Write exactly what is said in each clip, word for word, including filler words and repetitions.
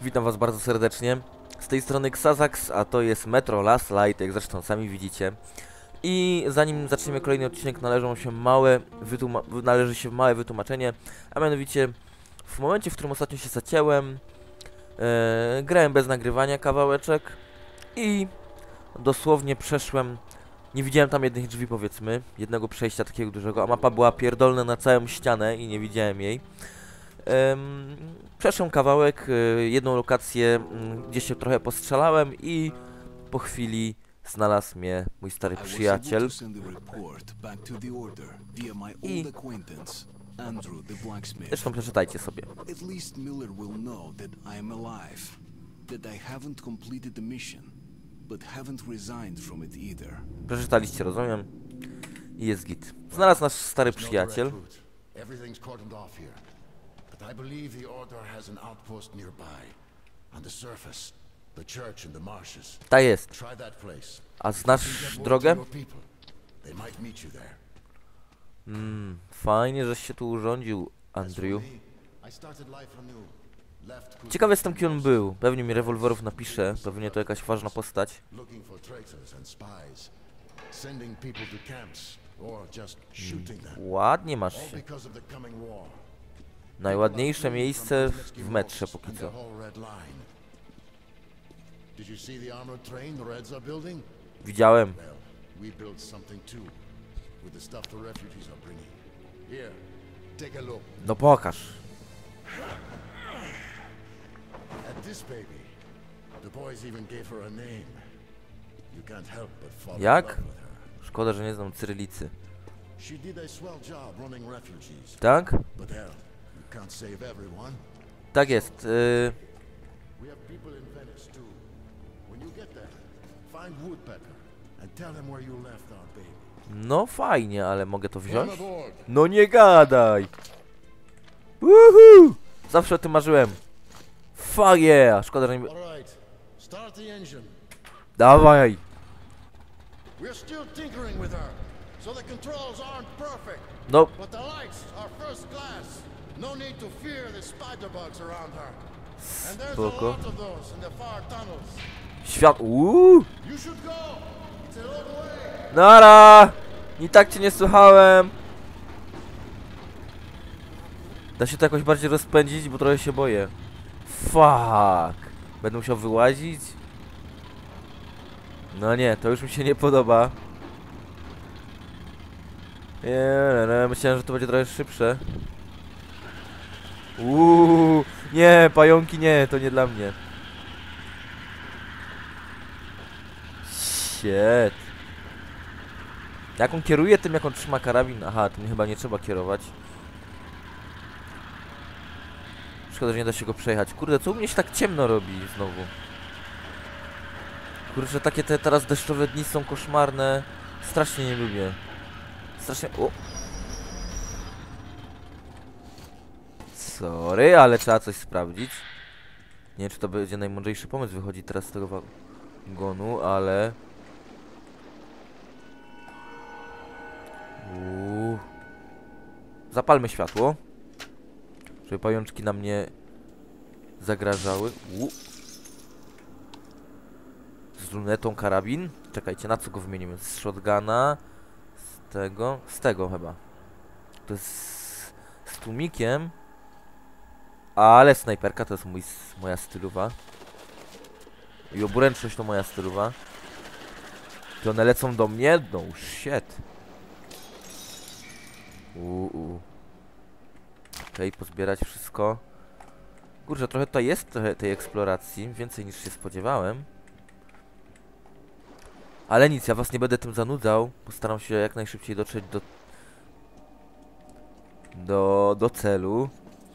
Witam was bardzo serdecznie. Z tej strony Xazax, a to jest Metro Last Light, jak zresztą sami widzicie. I zanim zaczniemy kolejny odcinek, należą się małe należy się małe wytłumaczenie, a mianowicie w momencie, w którym ostatnio się zacięłem, e, grałem bez nagrywania kawałeczek i dosłownie przeszłem, nie widziałem tam jednych drzwi, powiedzmy, jednego przejścia takiego dużego, a mapa była pierdolna na całą ścianę i nie widziałem jej. Um, przeszłem kawałek, y, jedną lokację, y, gdzie się trochę postrzelałem i po chwili znalazł mnie mój stary przyjaciel. I zresztą przeczytajcie sobie. Przeczytaliście, rozumiem? I jest git. Znalazł nasz stary przyjaciel. I believe the Order has an outpost nearby. On the surface, the church in the marshes. Ta jest. Try that place. A znasz drogę? They might meet you there. Hmm, fajnie, żeś się tu urządził, Andrew. Ciekawy jestem, kim on był. Pewnie mi rewolwerów napisze. Pewnie to jakaś ważna postać. Ładnie masz się. Najładniejsze miejsce w metrze póki co. Widziałem. No pokaż. Jak? Szkoda, że nie znam cyrylicy. Tak? Tak jest. Y... No fajnie, ale mogę to wziąć? No nie gadaj! Woohoo! Zawsze o tym marzyłem. Fuck yeah! Szkoda, że nie... Dawaj! No. Spoko. Świat... Uuu! Nara! I tak cię nie słuchałem. Da się to jakoś bardziej rozpędzić, bo trochę się boję. Fuck! Będę musiał wyłazić? No nie, to już mi się nie podoba. Nie, myślałem, że to będzie trochę szybsze. Uuu, nie, pająki nie, to nie dla mnie. Shit. Jak on kieruje tym, jak on trzyma karabin? Aha, tym chyba nie trzeba kierować. Szkoda, że nie da się go przejechać. Kurde, co u mnie się tak ciemno robi znowu? Kurczę, takie te teraz deszczowe dni są koszmarne. Strasznie nie lubię. Strasznie... O! Sorry, ale trzeba coś sprawdzić. Nie wiem, czy to będzie najmądrzejszy pomysł wychodzi teraz z tego wagonu, ale... Uuu. Zapalmy światło, żeby pajączki nam nie zagrażały. Uuu. Z lunetą karabin. Czekajcie, na co go wymienimy? Z shotguna. Z tego. Z tego chyba. To jest z, z tłumikiem. Ale snajperka to jest mój, moja stylowa. I oburęczność to moja stylowa. Czy one lecą do mnie? No shit. Uuu. Okej, okay, pozbierać wszystko. Kurczę, trochę tutaj jest trochę tej eksploracji. Więcej niż się spodziewałem. Ale nic, ja was nie będę tym zanudzał. Postaram się jak najszybciej dotrzeć do... Do, do celu.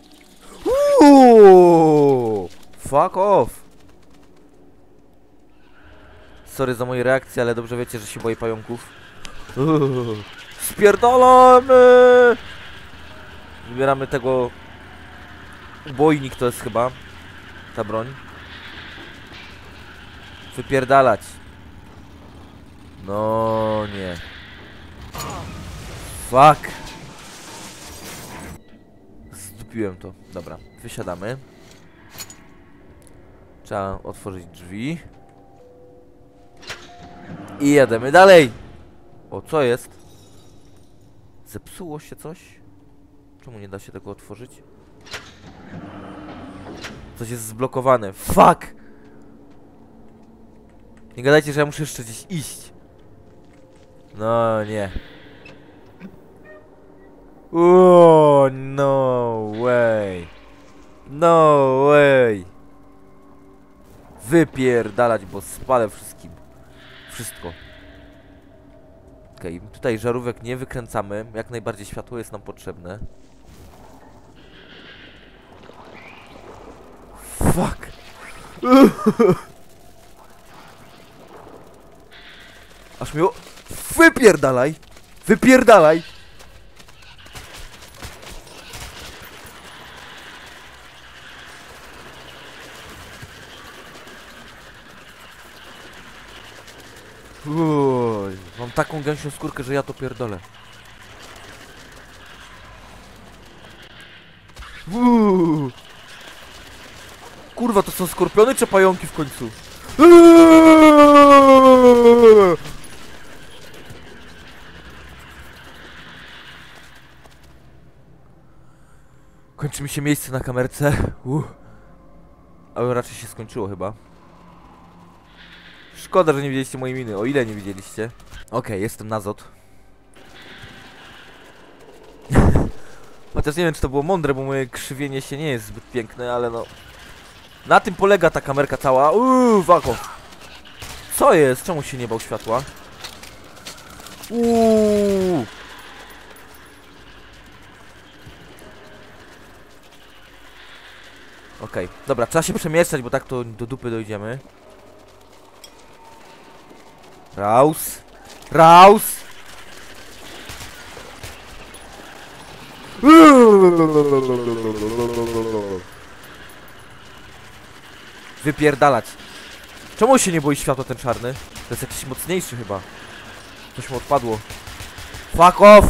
Uuu! Fuck off! Sorry za moje reakcje, ale dobrze wiecie, że się boję pająków. Uuu. Spierdolamy! Wybieramy tego... Ubojnik to jest chyba ta broń. Wypierdalać. No nie. Fuck. Zdupiłem to. Dobra, wysiadamy. Trzeba otworzyć drzwi. I jedziemy dalej. O, co jest? Zepsuło się coś? Czemu nie da się tego otworzyć? Coś jest zblokowane. Fuck! Nie gadajcie, że ja muszę jeszcze gdzieś iść. No nie. O, no way. No way. Wypierdalać, bo spalę wszystkim. Wszystko. Okej, okay, tutaj żarówek nie wykręcamy. Jak najbardziej światło jest nam potrzebne. Fuck. Aż mi o... Wypierdalaj! Wypierdalaj! Uuu, mam taką gęsią skórkę, że ja to pierdolę. Uuu. Kurwa, to są skorpiony czy pająki w końcu? Uuu. Kończy mi się miejsce na kamerce. Uh. Ale raczej się skończyło chyba. Szkoda, że nie widzieliście mojej miny. O ile nie widzieliście. Okej, okay, jestem Nazot. Chociaż nie wiem, czy to było mądre, bo moje krzywienie się nie jest zbyt piękne, ale no... Na tym polega ta kamerka cała. Uuu, wako. Co jest? Czemu się nie bał światła? Uuu. Okej, okay. Dobra, trzeba się przemieszczać, bo tak to do dupy dojdziemy. Raus! Raus! Wypierdalać. Czemu się nie boi światła ten czarny? To jest jakiś mocniejszy chyba. Coś mu odpadło. Fuck off!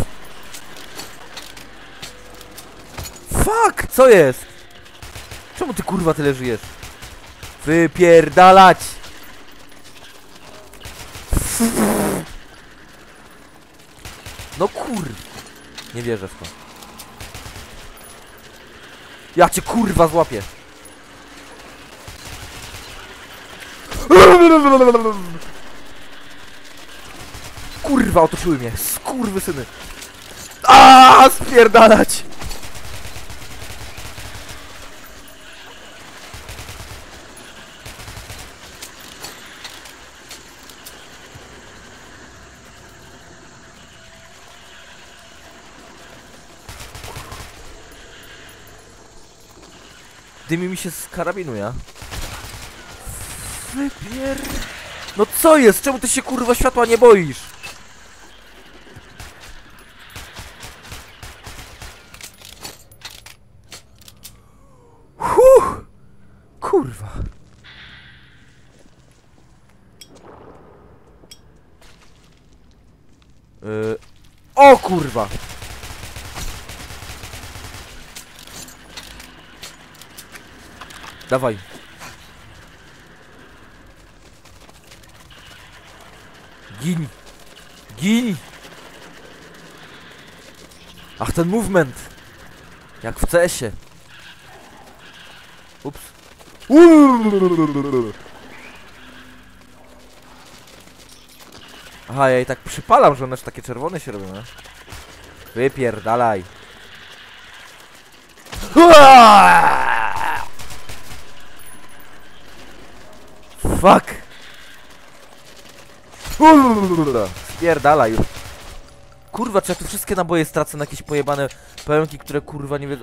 Fuck! Co jest? Czemu ty kurwa tyle żyjesz? Wypierdalać! No kur... Nie wierzę w to. Ja cię kurwa złapię. Kurwa, otoczyły mnie. Skurwysyny. Aaaa, spierdalać! Dymi mi się z karabinu, ja. Wypier... No co jest? Czemu ty się kurwa światła nie boisz? Huh! Kurwa. Yy... O kurwa! Dawaj. Gin. Gin. Ach, ten movement. Jak w C S-ie. Ups. Aha, ja i tak przypalam, że one aż takie czerwone się robią, nie? Wypierdalaj. Fuck! Spierdalaj. Kurwa, czy ja tu wszystkie naboje stracę na jakieś pojebane pająki, które kurwa nie wiedzą...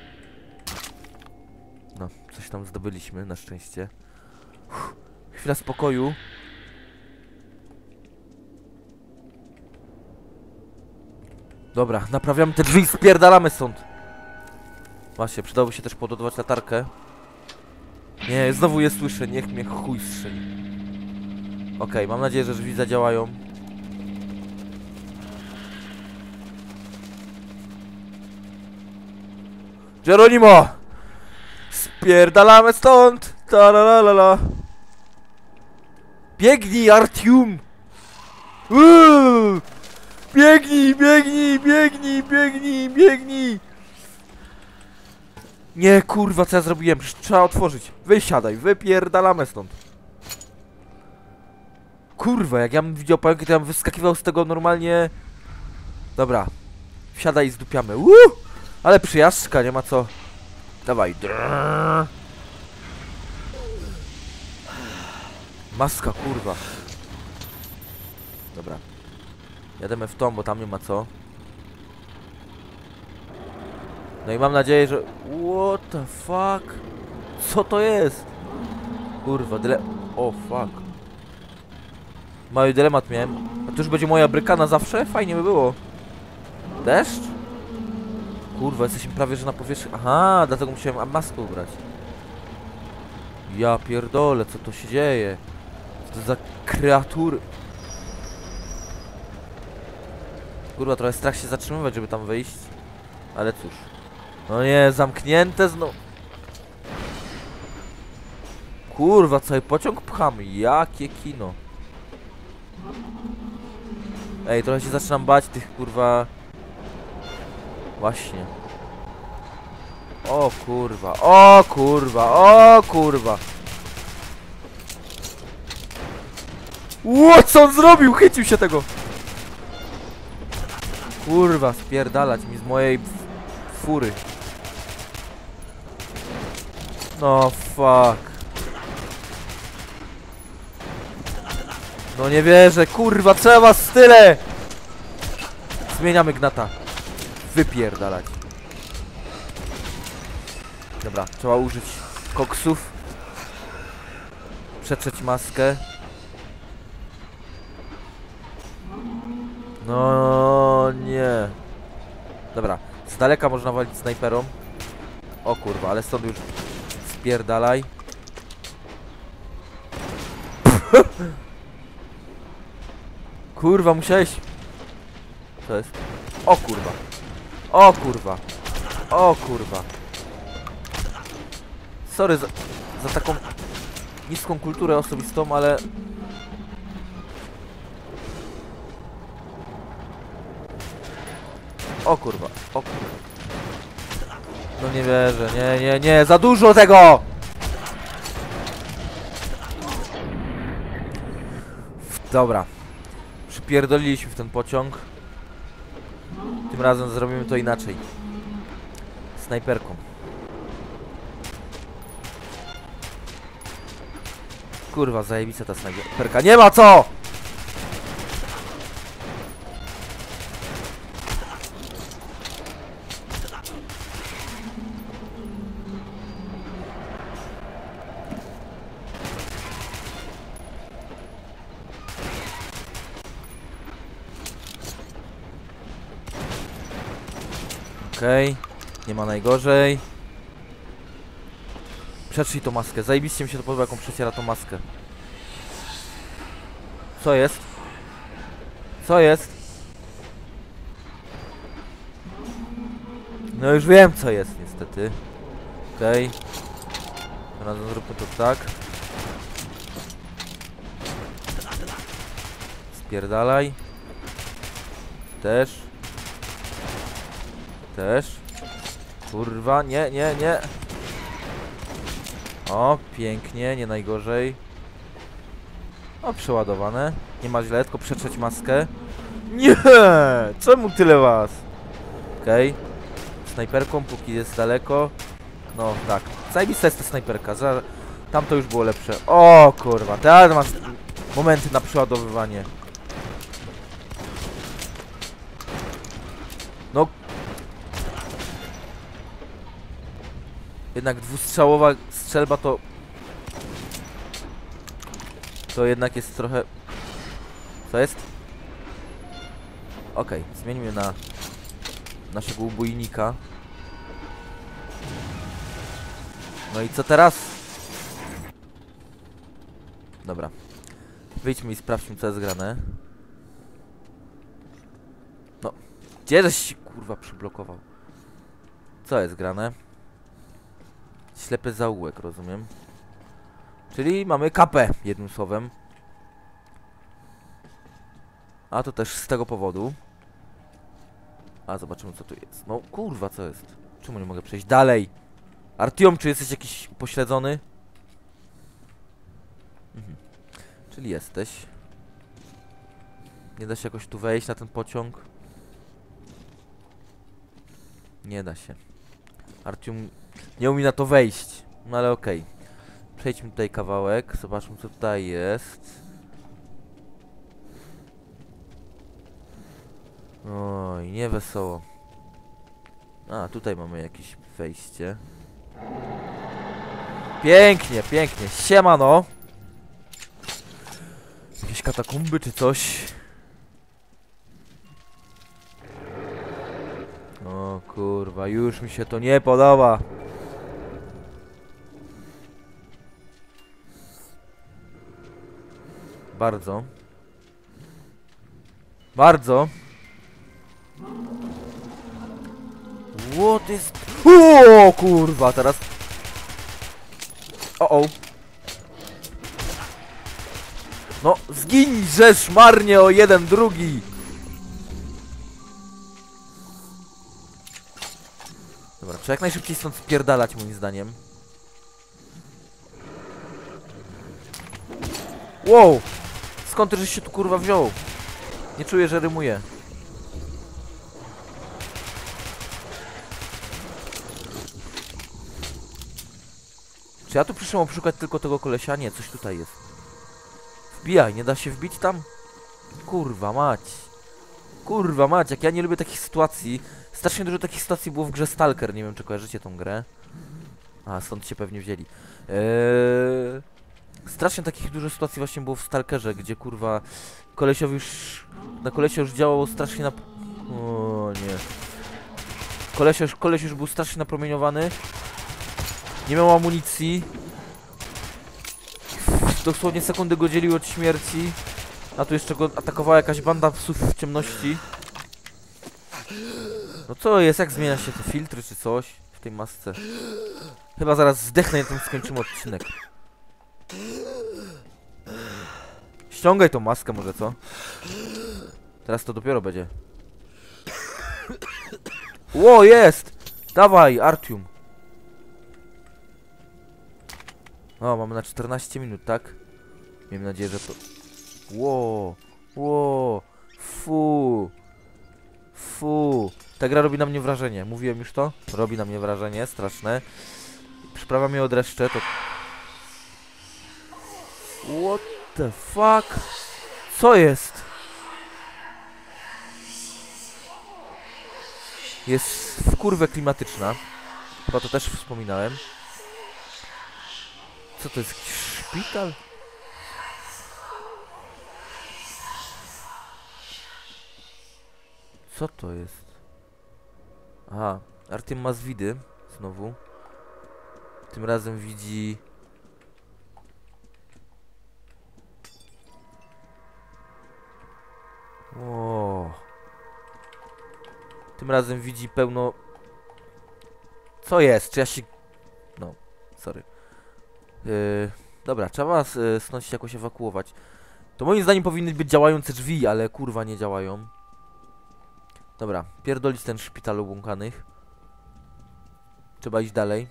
No, coś tam zdobyliśmy, na szczęście. Uff, chwila spokoju. Dobra, naprawiamy te drzwi i spierdalamy stąd. Właśnie, przydałoby się też podładować latarkę. Nie, znowu je słyszę, niech mnie chuj strzeli. Okej, okay, mam nadzieję, że drzwi zadziałają. Geronimo! Spierdalamy stąd! Taralala. Biegnij, Artium! Uuu! Biegnij, biegnij, biegnij, biegnij, biegnij! Nie, kurwa, co ja zrobiłem? Przecież trzeba otworzyć. Wysiadaj, wypierdalamy stąd. Kurwa, jak ja bym widział pająki, to ja bym wyskakiwał z tego normalnie... Dobra. Wsiadaj i zdupiamy. Uuu! Ale przyjażdżka, nie ma co. Dawaj. Drrr. Maska, kurwa. Dobra. Jademy w tą, bo tam nie ma co. No i mam nadzieję, że... What the fuck? Co to jest? Kurwa, dyle... O, fuck. Mały dylemat miałem. A to już będzie moja bryka na zawsze? Fajnie by było. Deszcz? Kurwa, jesteśmy prawie, że na powierzchni... Aha, dlatego musiałem maskę ubrać. Ja pierdolę, co to się dzieje? Co to za kreatury? Kurwa, trochę strach się zatrzymywać, żeby tam wyjść. Ale cóż. No nie, zamknięte znowu. Kurwa, cały pociąg pchamy. Jakie kino. Ej, trochę się zaczynam bać tych, kurwa... Właśnie. O kurwa, o kurwa, o kurwa. Ło, co on zrobił? Chycił się tego. Kurwa, spierdalać mi z mojej fury. No fuck. No nie wierzę, kurwa, trzeba style. Zmieniamy gnata. Wypierdalać. Dobra, trzeba użyć koksów. Przetrzeć maskę. No nie. Dobra, z daleka można walić snajperą. O kurwa, ale stąd już spierdalaj. Kurwa, musiałeś... Co jest? O kurwa. O kurwa. O kurwa. Sorry za, za taką niską kulturę osobistą, ale... O kurwa, o kurwa. No nie wierzę, nie, nie, nie, za dużo tego! Dobra. Przypierdoliliśmy w ten pociąg. Tym razem zrobimy to inaczej. Snajperką. Kurwa, zajebista ta snajperka. Nie ma co! Okej, okay. Nie ma najgorzej. Przetrzyj tą maskę. Zajebiście mi się to podoba, jaką przeciera tą maskę. Co jest? Co jest? No już wiem, co jest, niestety. Okej. Okay. Razem zróbmy to tak. Spierdalaj. Też. Też. Kurwa, nie, nie, nie. O, pięknie, nie najgorzej. O, przeładowane. Nie ma źle, tylko przetrzeć maskę. Nie! Czemu tyle was? Okej. Okay. Snajperką, póki jest daleko. No, tak. Zajebista jest ta snajperka. Za... Tam to już było lepsze. O, kurwa. Teraz masz momenty na przeładowywanie. No. Jednak dwustrzałowa strzelba to... To jednak jest trochę... Co jest? Okej, okay, zmieńmy na naszego ubojnika. No i co teraz? Dobra. Wyjdźmy i sprawdźmy, co jest grane. No. Gdzieżeś się kurwa przyblokował? Co jest grane? Ślepy zaułek, rozumiem. Czyli mamy kapę, jednym słowem. A to też z tego powodu. A zobaczymy co tu jest. No kurwa, co jest? Czemu nie mogę przejść dalej? Artyom, czy jesteś jakiś upośledzony? Mhm. Czyli jesteś. Nie da się jakoś tu wejść na ten pociąg? Nie da się. Artyom nie umie na to wejść. No ale okej. Okay. Przejdźmy tutaj kawałek. Zobaczmy co tutaj jest. Oj, nie wesoło. A, tutaj mamy jakieś wejście. Pięknie, pięknie. Siemano. Jakieś katakumby czy coś. O kurwa, już mi się to nie podoba. Bardzo. Bardzo. What is... O kurwa, teraz... O o. No, zgiń, żeż marnie o jeden drugi. Dobra, trzeba jak najszybciej stąd spierdalać moim zdaniem. Wow! Skąd ty żeś się tu kurwa wziął? Nie czuję, że rymuje. Czy ja tu przyszłem oszukać tylko tego kolesia? Nie, coś tutaj jest. Wbijaj, nie da się wbić tam? Kurwa mać. Kurwa mać, jak ja nie lubię takich sytuacji. Strasznie dużo takich sytuacji było w grze Stalker, nie wiem czy kojarzycie tą grę. A, stąd się pewnie wzięli. Eee... Strasznie takich dużo sytuacji właśnie było w Stalkerze, gdzie kurwa kolesiowi już... Na kolesie już działało strasznie na... O nie. Koleś już, koleś już był strasznie napromieniowany. Nie miał amunicji. Dosłownie sekundy go dzieliły od śmierci. A tu jeszcze go atakowała jakaś banda psów w ciemności. No co jest? Jak zmienia się te filtry czy coś w tej masce? Chyba zaraz zdechnę i tym skończymy odcinek. Ściągaj tą maskę może, co? Teraz to dopiero będzie. Ło, jest! Dawaj, Artyom. O, mamy na czternaście minut, tak? Miejmy nadzieję, że to... Ło, ło, fu, fu. Ta gra robi na mnie wrażenie. Mówiłem już to? Robi na mnie wrażenie, straszne. Przyprawia mnie od dreszcze, to... What the fuck? Co jest? Jest w kurwę klimatyczna. Chyba to też wspominałem. Co to jest? Jakiś szpital? Co to jest? Aha, Artyom ma zwidy. Znowu. Tym razem widzi... O. Tym razem widzi pełno... Co jest? Czy ja się... No, sorry. Yy, dobra, trzeba was yy, stąd się jakoś ewakuować. To moim zdaniem powinny być działające drzwi, ale kurwa nie działają. Dobra, pierdolić ten szpital obłąkanych. Trzeba iść dalej.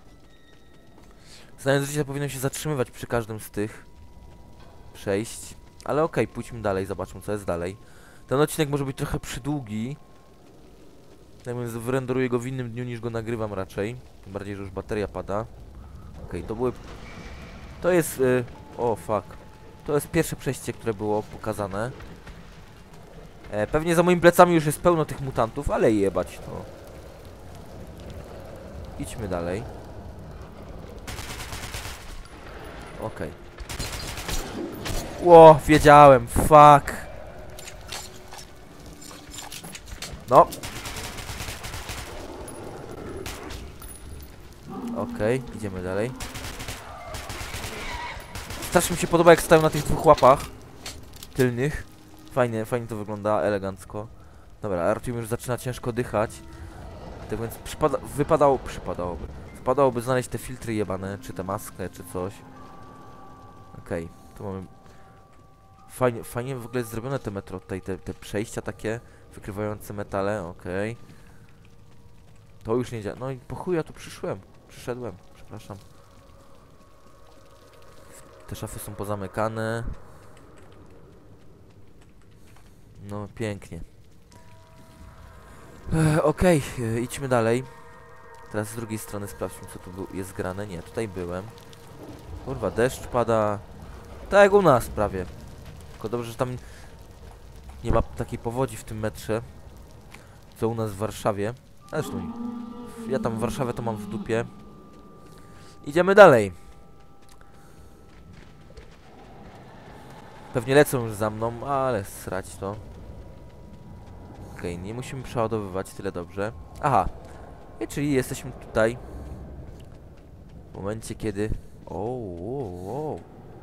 Znając życie, powinno się zatrzymywać przy każdym z tych przejść. Ale okej, okay, pójdźmy dalej, zobaczmy co jest dalej. Ten odcinek może być trochę przydługi. Tak więc wyrenderuję go w innym dniu niż go nagrywam raczej. Tym bardziej, że już bateria pada. Okej, okay, to były... To jest... Yy... O, fuck. To jest pierwsze przejście, które było pokazane. E, pewnie za moimi plecami już jest pełno tych mutantów, ale jebać to. Idźmy dalej. Okej. Okay. Ło, wiedziałem, fuck. No. Okej, okay, idziemy dalej. Strasznie mi się podoba, jak stają na tych dwóch łapach tylnych. Fajnie, fajnie to wygląda, elegancko. Dobra, Artyom już zaczyna ciężko dychać. Tak więc przypada, wypadało, przypadałoby. Wypadałoby znaleźć te filtry jebane, czy tę maskę, czy coś. Okej, tu mamy... Fajnie, fajnie w ogóle jest zrobione te metro tutaj, te, te przejścia takie wykrywające metale, okej. To już nie działa. No i po chuj ja tu przyszłem. Przyszedłem, przepraszam. Te szafy są pozamykane. No pięknie. E, Okej, e, idźmy dalej. Teraz z drugiej strony sprawdźmy, co tu był, jest grane. Nie, tutaj byłem. Kurwa, deszcz pada. Tak jak u nas prawie. Tylko dobrze, że tam nie ma takiej powodzi w tym metrze, co u nas w Warszawie. Zresztą ja tam Warszawę to mam w dupie. Idziemy dalej. Pewnie lecą już za mną, ale srać to. Okej, okay, nie musimy przeładowywać, tyle dobrze. Aha, i czyli jesteśmy tutaj. W momencie, kiedy... O, o, o.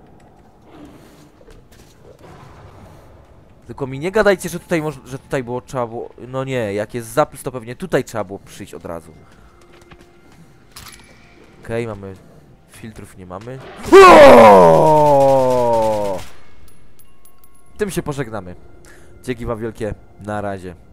Tylko mi nie gadajcie, że tutaj może, że tutaj było trzeba było... No nie, jak jest zapis, to pewnie tutaj trzeba było przyjść od razu. Okej, okay, mamy... Filtrów nie mamy. Tym się pożegnamy. Dzięki wam wielkie, na razie.